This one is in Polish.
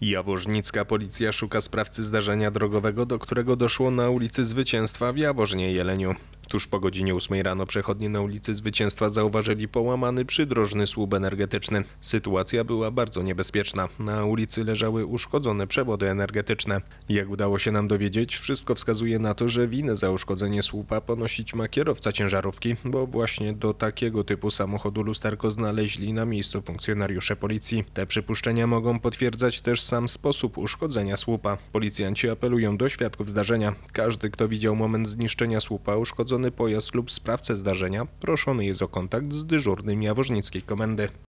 Jaworznicka policja szuka sprawcy zdarzenia drogowego, do którego doszło na ulicy Zwycięstwa w Jaworznie Jeleniu. Tuż po godzinie 8 rano przechodnie na ulicy Zwycięstwa zauważyli połamany przydrożny słup energetyczny. Sytuacja była bardzo niebezpieczna. Na ulicy leżały uszkodzone przewody energetyczne. Jak udało się nam dowiedzieć, wszystko wskazuje na to, że winę za uszkodzenie słupa ponosić ma kierowca ciężarówki, bo właśnie do takiego typu samochodu lusterko znaleźli na miejscu funkcjonariusze policji. Te przypuszczenia mogą potwierdzać też sam sposób uszkodzenia słupa. Policjanci apelują do świadków zdarzenia. Każdy, kto widział moment zniszczenia słupa, uszkodzony pojazd lub sprawcę zdarzenia, proszony jest o kontakt z dyżurnym jaworznickiej komendy.